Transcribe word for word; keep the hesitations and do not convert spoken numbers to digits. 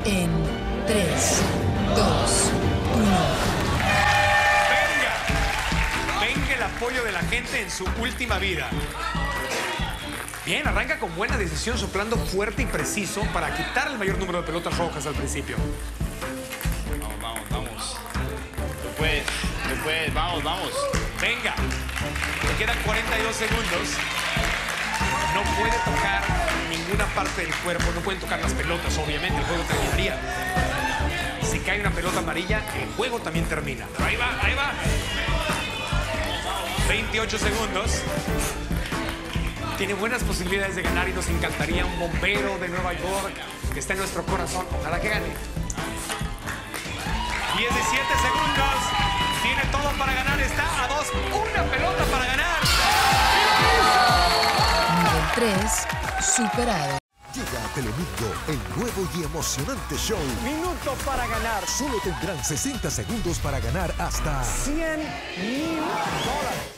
en tres, dos, uno. ¡Venga! Venga el apoyo de la gente en su última vida. Bien, arranca con buena decisión, soplando fuerte y preciso para quitar el mayor número de pelotas rojas al principio. Vamos, vamos, vamos. Después, después, vamos, vamos. Venga. Le quedan cuarenta y dos segundos. No puede tocar ninguna parte del cuerpo, no pueden tocar las pelotas, obviamente, el juego terminaría. Si cae una pelota amarilla, el juego también termina. Pero ahí va, ahí va. veintiocho segundos. Tiene buenas posibilidades de ganar y nos encantaría un bombero de Nueva York que está en nuestro corazón. Ojalá que gane. diecisiete segundos. Tiene todo para ganar. Está a dos. Una pelota para ganar. Nivel tres, superado. Llega a Telemundo el nuevo y emocionante show. Minutos para ganar. Solo tendrán sesenta segundos para ganar hasta cien mil dólares.